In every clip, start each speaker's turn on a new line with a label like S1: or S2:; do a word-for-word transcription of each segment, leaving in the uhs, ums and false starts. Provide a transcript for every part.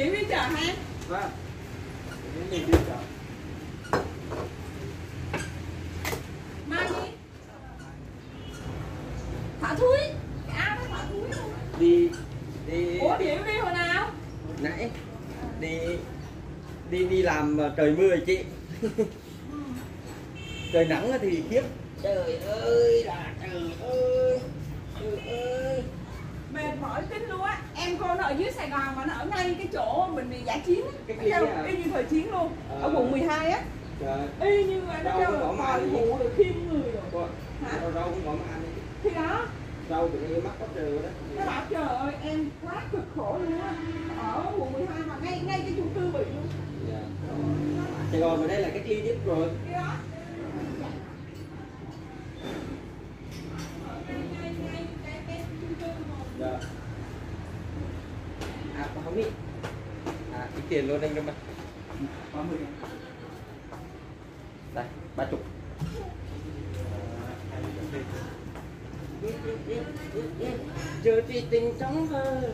S1: Điệu đi chợ ha.
S2: Vâng. Mình đi chợ.
S1: Mai đi. Thả thúi. Cái ao nó thả thúi luôn.
S2: Đi đi.
S1: Ủa Điệu đi hồi nào?
S2: Nãy đi đi đi làm mà trời mưa chị. Trời nắng thì khiếp. Trời ơi là trời ơi. Trời ơi.
S1: Mệt mỏi kinh luôn á. Em cô nó ở dưới Sài Gòn mà nó ở ngay cái chỗ mình bị giả chiến á.
S2: Cái
S1: Nó
S2: kia
S1: kêu
S2: à?
S1: y như thời chiến luôn.
S2: Ờ.
S1: Ở quận mười hai á.
S2: Trời.
S1: Y như vậy nó
S2: Rau
S1: kêu
S2: cũng
S1: là
S2: bỏ
S1: còi
S2: màn
S1: hụ rồi khiêm người rồi.
S2: Cô,
S1: Hả?
S2: rau, rau cũng bỏ màn đi.
S1: Thì đó.
S2: Rau tự nhiên mắc có trời đó.
S1: Nó bảo trời ơi em quá cực khổ luôn á. Ở quận mười hai mà ngay ngay cái chung cư bị luôn.
S2: Dạ. Sài Gòn ở đây là cách ly nhất rồi.
S1: Cái đó. Ngay ngay cái cái chung cư một.
S2: Dạ. À không biết. À ít tiền luôn anh em ạ. ba mươi. Đây, ba chục. Giờ thì tình sống hơn.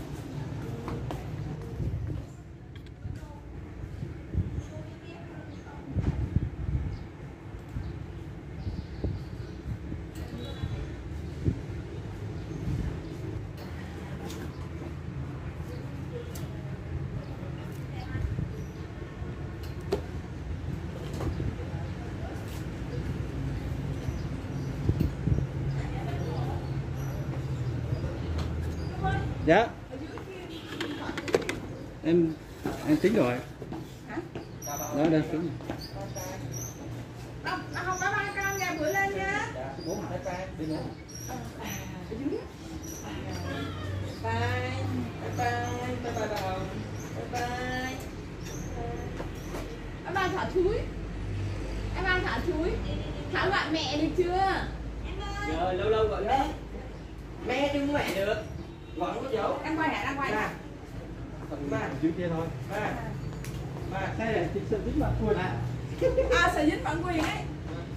S2: Dạ. Em em tính rồi.
S1: Hả?
S2: Đó đây tính.
S1: Không, không bye bye con nhà bữa lên nha.
S2: Bố bye bye, đi nữa.
S1: Ở dưới. Bye.
S2: Bye bye, bye bye bà.
S1: Bye bye. Bye bye thả chuối. Em ăn thả chuối. Thả gọi mẹ được chưa?
S2: Giờ lâu lâu gọi đó. Mẹ chứ mẹ được. Gọi có dấu.
S1: Đang quay hả? Đang quay hả?
S2: Ba. Dưới kia thôi. Ba. Ba. Đây là chị sợ dính bạn quyền à.
S1: À sợ dính bản quyền ấy.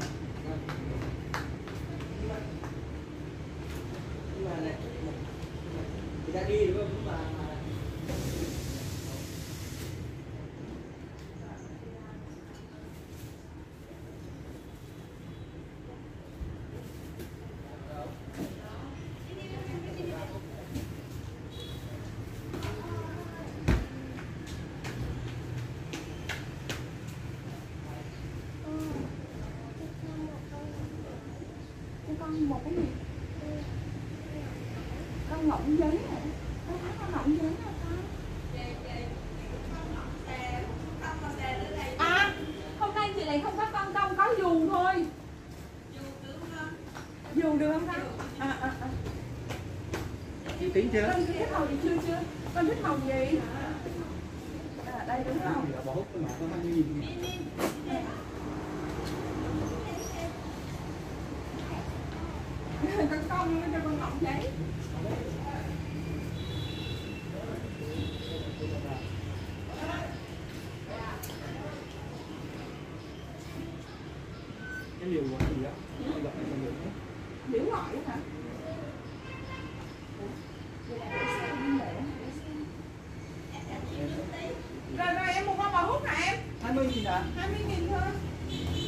S2: Nhưng mà này. Người ta đi đúng không? Mà
S1: Con một cái gì? Con ngỗng giấy hả? Con thấy con ngỗng giấy hả con? À, hôm nay chị này không có con công, có dù thôi. Dù được không con? À, à, à.
S2: chị tính chưa?
S1: Con thích màu gì chưa chưa? Con thích màu gì? À, đây đúng không?
S2: Bỏ hút cái mặt nó hai mươi nghìn.
S1: Con công nó cho con ngọc giấy.
S2: Cái liều gọi gì đó? Gọi là liều đó.
S1: Liễu gọi hả? Rồi rồi em mua con bò hút hả em?
S2: hai mươi nghìn à?
S1: hai mươi nghìn thôi.